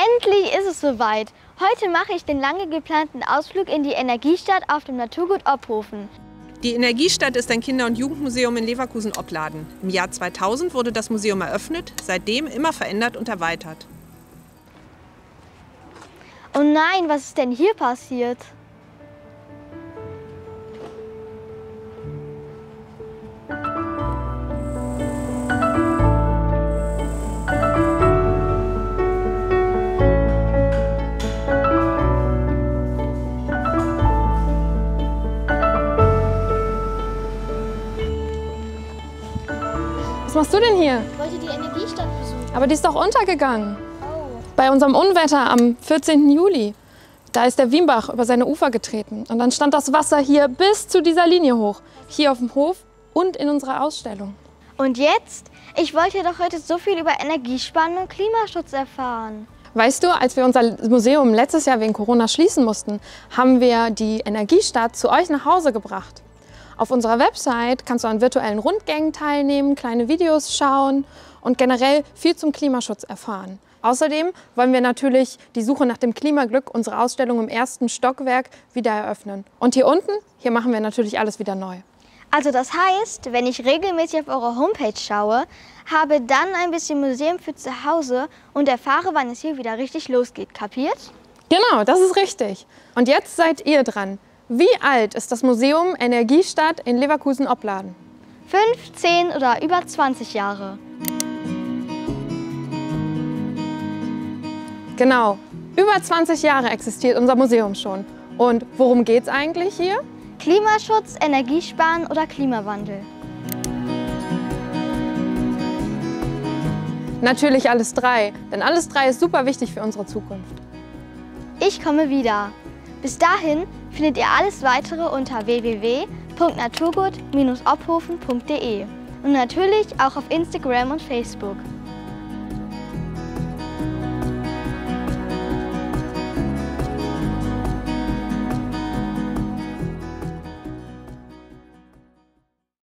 Endlich ist es soweit. Heute mache ich den lange geplanten Ausflug in die Energiestadt auf dem Naturgut Ophofen. Die Energiestadt ist ein Kinder- und Jugendmuseum in Leverkusen-Opladen. Im Jahr 2000 wurde das Museum eröffnet, seitdem immer verändert und erweitert. Oh nein, was ist denn hier passiert? Was machst du denn hier? Ich wollte die Energiestadt besuchen. Aber die ist doch untergegangen. Oh. Bei unserem Unwetter am 14. Juli. Da ist der Wienbach über seine Ufer getreten. Und dann stand das Wasser hier bis zu dieser Linie hoch. Hier auf dem Hof und in unserer Ausstellung. Und jetzt? Ich wollte doch heute so viel über Energiesparen und Klimaschutz erfahren. Weißt du, als wir unser Museum letztes Jahr wegen Corona schließen mussten, haben wir die Energiestadt zu euch nach Hause gebracht. Auf unserer Website kannst du an virtuellen Rundgängen teilnehmen, kleine Videos schauen und generell viel zum Klimaschutz erfahren. Außerdem wollen wir natürlich die Suche nach dem Klimaglück, unsere Ausstellung im 1. Stockwerk, wieder eröffnen. Und hier unten, hier machen wir natürlich alles wieder neu. Also das heißt, wenn ich regelmäßig auf eure Homepage schaue, habe dann ein bisschen Museum für zu Hause und erfahre, wann es hier wieder richtig losgeht. Kapiert? Genau, das ist richtig. Und jetzt seid ihr dran. Wie alt ist das Museum Energiestadt in Leverkusen-Opladen? 5, 10 oder über 20 Jahre. Genau, über 20 Jahre existiert unser Museum schon. Und worum geht's eigentlich hier? Klimaschutz, Energiesparen oder Klimawandel? Natürlich alles drei, denn alles drei ist super wichtig für unsere Zukunft. Ich komme wieder. Bis dahin findet ihr alles weitere unter www.naturgut-ophofen.de und natürlich auch auf Instagram und Facebook.